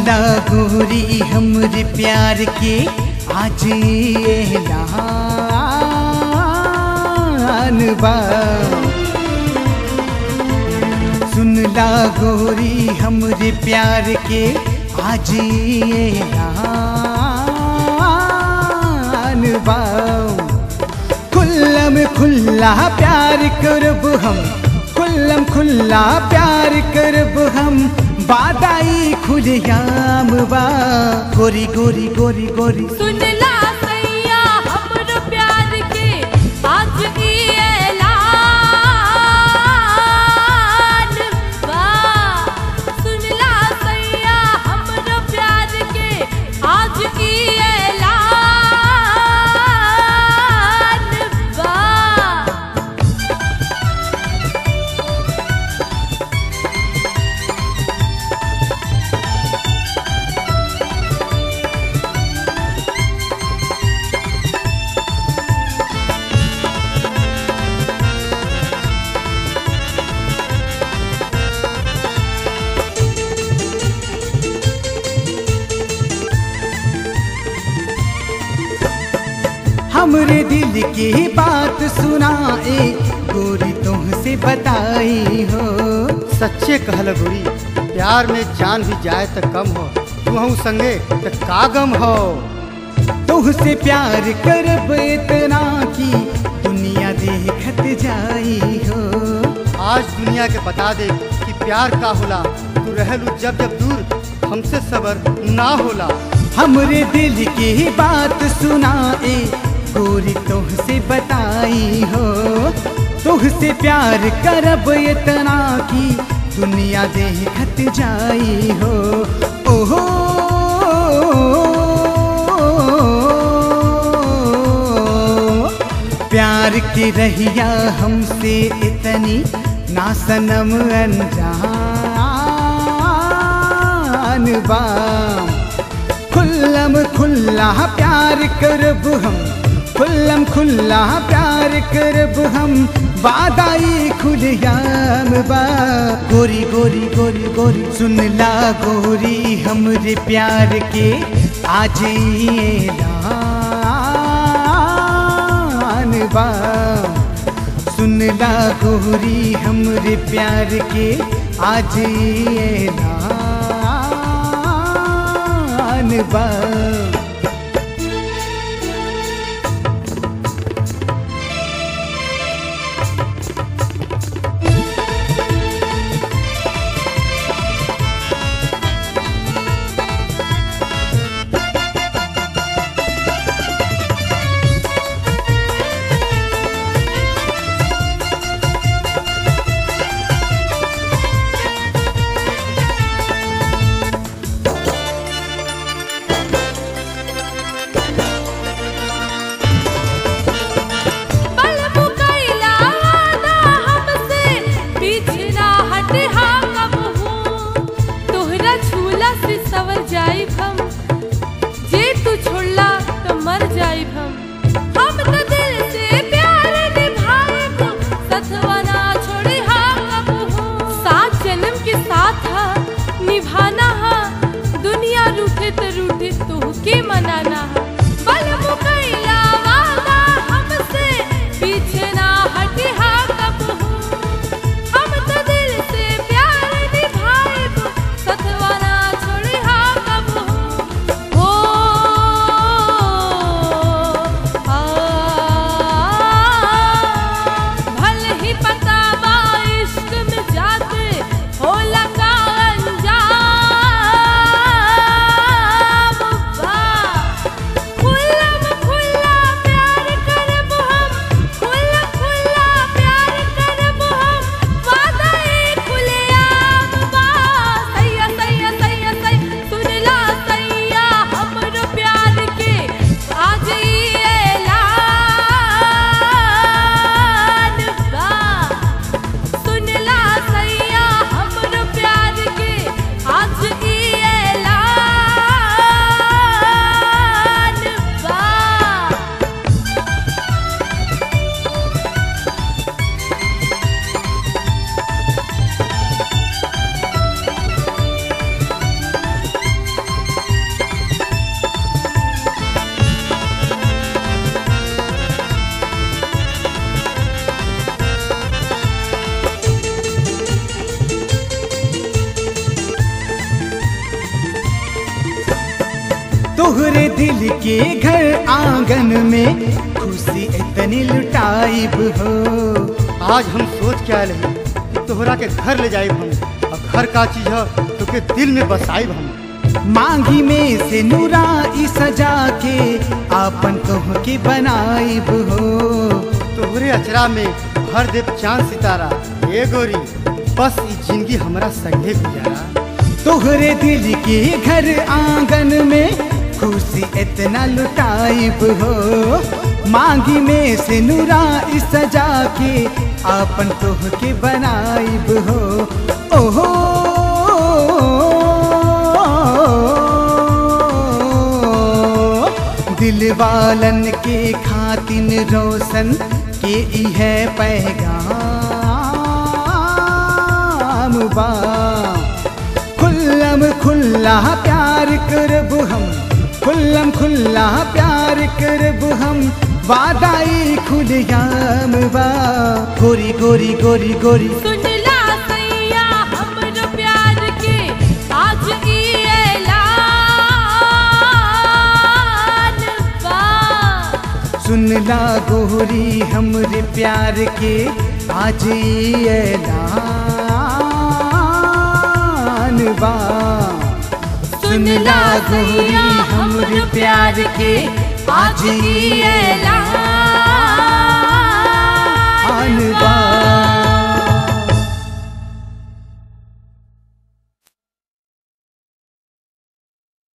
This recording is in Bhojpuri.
ला गोरी हमरे प्यार के आज ऐलान बा। सुन ला गोरी हमरे प्यार के आज ऐलान बा। खुल्लम खुल्ला प्यार करब हम, खुल्लम खुल्ला प्यार करब हम, बादाई खुलेआम बा। गोरी गोरी गोरी गोरी सुन ला सैया हमरो प्यार के आज ई ऐलान बा। सुन ला सैया हमरो प्यार के आज ई ऐलान बा। हमरे दिल की बात सुनाए गोरी तुमसे बताई हो। सच्चे कहल गोरी, प्यार में जान भी जाए तो कम हो, तुहू संगे तो का गम हो। तुहसे प्यार करब इतना की दुनिया देखत जाई हो। आज दुनिया के बता दे कि प्यार का होला, तू रहलू जब जब दूर हमसे सबर ना होला। हमरे दिल की बात सुनाए गोरी तुहसे बताई हो। तुहसे प्यार करब इतना की दुनिया देखत जाई हो। ओहो प्यार की रहिया हमसे इतनी ना सनम अनजान बा। खुल्लम खुल्ला प्यार करब हम, खुल्लम खुल्ला प्यार करब हम, बादाई खुलेआम बा। गोरी गोरी गोरी गोरी सुन ला गोरी हमरे प्यार के आज ऐलान बा। सुन ला गोरी हमरे प्यार के आज ऐलान बा। तोहरे दिल के घर आंगन में खुशी इतनी लुटाइब हो। आज हम सोच के आए रही कि तोहरा के घर ले जाइब हम, और घर का चीज है तो के दिल में बसाइब हम। मांगी में से नूराई सजा के आपन तोह के बनाइब हो। तोहरे अचरा में भर देव चांद सितारा, ए गोरी बस ई जिंदगी हमरा संगे गुजारा। तोहरे दिल के घर आंगन में खुशी इतना लुटाइब हो। मांगी में से नूराई सजा के आपन तोह के बनाइब हो। ओहो दिल वालन के खातिन रोशन के इहे पैगाम बा। खुल्लम खुल्ला प्यार करब हम, खुल्लम खुल्ला प्यार करब हम, वादाई खुलियाम बा। गोरी गोरी गोरी गोरी सुनला सैया हमरो प्यार के आज ई ऐलान बा। सुनला गोरी हमरे प्यार के आज ई ऐलान बा। सुनला गोरी हमरे प्यार के आज ई ऐलान